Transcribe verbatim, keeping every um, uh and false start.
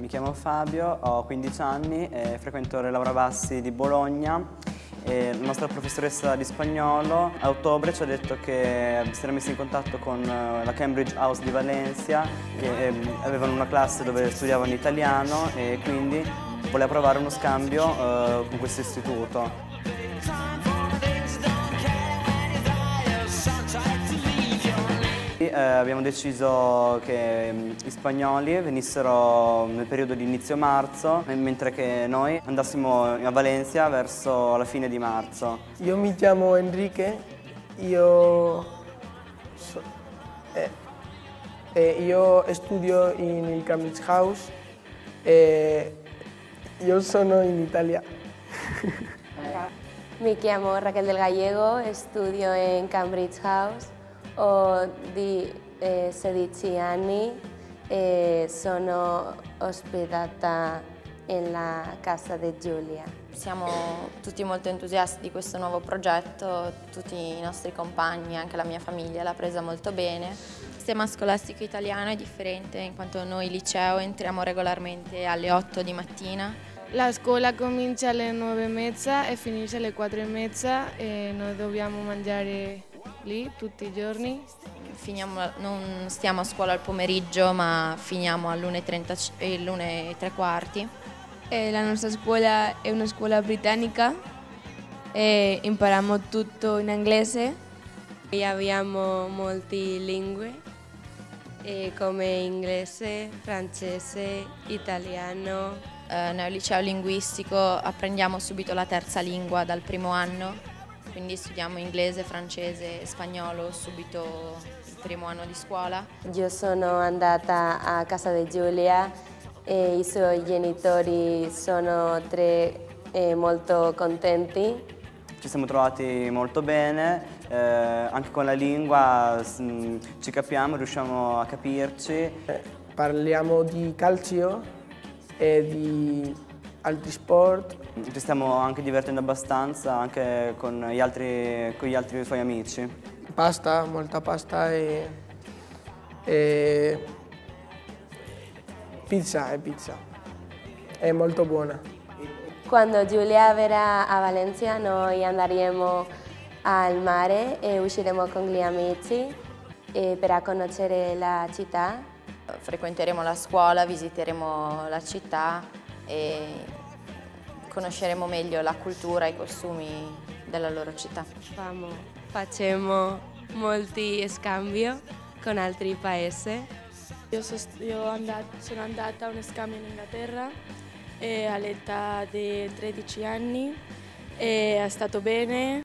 Mi chiamo Fabio, ho quindici anni e frequento le Laura Bassi di Bologna. E la nostra professoressa di spagnolo a ottobre ci ha detto che si era messa in contatto con la Cambridge House di Valencia, che ehm, avevano una classe dove studiavano italiano e quindi voleva provare uno scambio eh, con questo istituto. Eh, abbiamo deciso che gli spagnoli venissero nel periodo di inizio marzo, mentre che noi andassimo a Valencia verso la fine di marzo. Io mi chiamo Enrique, io, so, eh, eh, io studio in il Cambridge House e io sono in Italia. Mi chiamo Raquel del Gallego, studio in Cambridge House. Ho di eh, sedici anni e sono ospitata nella casa di Giulia. Siamo tutti molto entusiasti di questo nuovo progetto, tutti i nostri compagni, anche la mia famiglia l'ha presa molto bene. Il sistema scolastico italiano è differente in quanto noi liceo entriamo regolarmente alle otto di mattina. La scuola comincia alle nove e mezza e finisce alle quattro e mezza e noi dobbiamo mangiare lì tutti i giorni. Finiamo, non stiamo a scuola al pomeriggio ma finiamo all'una e tre quarti. Eh, la nostra scuola è una scuola britannica e impariamo tutto in inglese. E abbiamo molte lingue eh, come inglese, francese, italiano. Eh, nel liceo linguistico apprendiamo subito la terza lingua dal primo anno, quindi studiamo inglese, francese e spagnolo subito il primo anno di scuola. Io sono andata a casa di Giulia e i suoi genitori sono tre eh, molto contenti. Ci siamo trovati molto bene, eh, anche con la lingua mh, ci capiamo, riusciamo a capirci. Eh, parliamo di calcio e di altri sport. Ci stiamo anche divertendo abbastanza, anche con gli altri, con gli altri suoi amici. Pasta, molta pasta e, e pizza e pizza. È molto buona. Quando Giulia verrà a Valencia noi andremo al mare e usciremo con gli amici e per conoscere la città. Frequenteremo la scuola, visiteremo la città e conosceremo meglio la cultura e i costumi della loro città. Facciamo molti scambi con altri paesi. Io, so, io andat, sono andata a uno scambio in Inghilterra all'età di tredici anni e è stato bene.